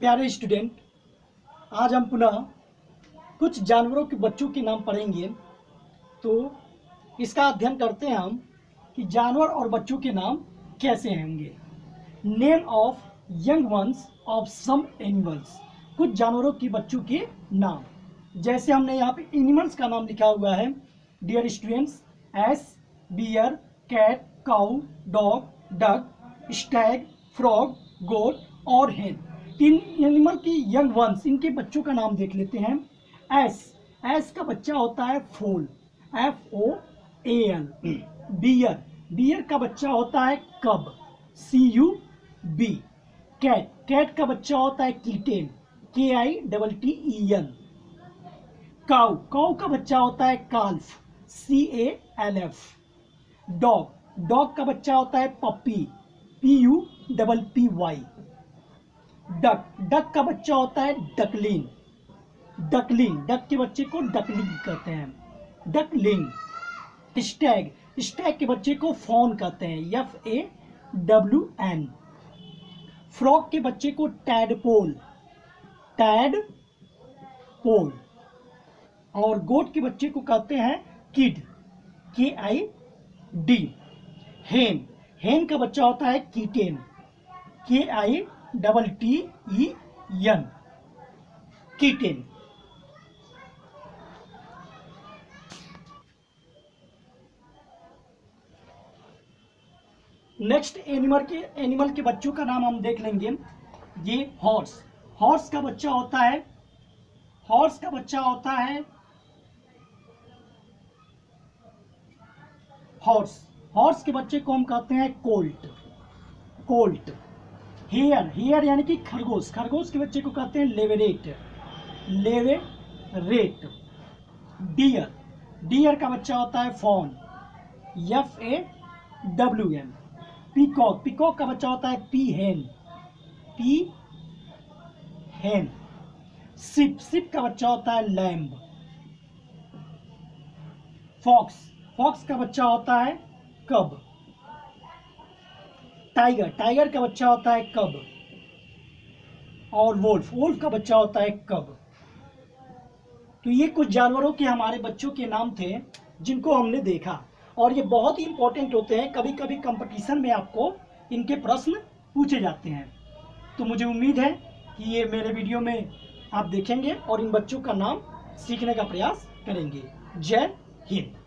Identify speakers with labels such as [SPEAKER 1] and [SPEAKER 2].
[SPEAKER 1] प्यारे स्टूडेंट, आज हम पुनः कुछ जानवरों के बच्चों के नाम पढ़ेंगे। तो इसका अध्ययन करते हैं हम कि जानवर और बच्चों के नाम कैसे होंगे। Name of young ones of some animals, कुछ जानवरों के बच्चों के नाम। जैसे हमने यहाँ पे एनिमल्स का नाम लिखा हुआ है, dear students, ass, bear, cat, cow, dog, duck, stag, frog, goat और हेन। तीन एनिमल की यंग वंस, इनके बच्चों का नाम देख लेते हैं। एस का बच्चा होता है फोल, FOAL। बियर का बच्चा होता है कब, CUB। कैट का बच्चा होता है कीटेन, KITTEN। काउ का बच्चा होता है काल्फ, CALF। डॉग का बच्चा होता है पप्पी, PUPPY। डक का बच्चा होता है डकलिन। डक के बच्चे को डकलिंग कहते हैं, डकलिंग। स्टैग के बच्चे को फॉन कहते हैं, FAWN। फ्रॉग के बच्चे को टैडपोल और गोट के बच्चे को कहते हैं किड, KID। हेन का बच्चा होता है कीटेन, KITTEN, कीटेन। नेक्स्ट एनिमल के बच्चों का नाम हम देख लेंगे। ये हॉर्स का बच्चा होता है हॉर्स के बच्चे को हम कहते हैं कोल्ट। हेयर यानी कि खरगोश के बच्चे को कहते हैं लेवेरेट। डियर का बच्चा होता है फॉन, FAWN। पीकॉक का बच्चा होता है पीहेन। सिप का बच्चा होता है लैम्ब। फॉक्स का बच्चा होता है कब। टाइगर का बच्चा होता है कब। और वोल्फ का बच्चा होता है कब। तो ये कुछ जानवरों के हमारे बच्चों के नाम थे जिनको हमने देखा, और ये बहुत ही इंपॉर्टेंट होते हैं। कभी कभी कंपटीशन में आपको इनके प्रश्न पूछे जाते हैं। तो मुझे उम्मीद है कि ये मेरे वीडियो में आप देखेंगे और इन बच्चों का नाम सीखने का प्रयास करेंगे। जय हिंद।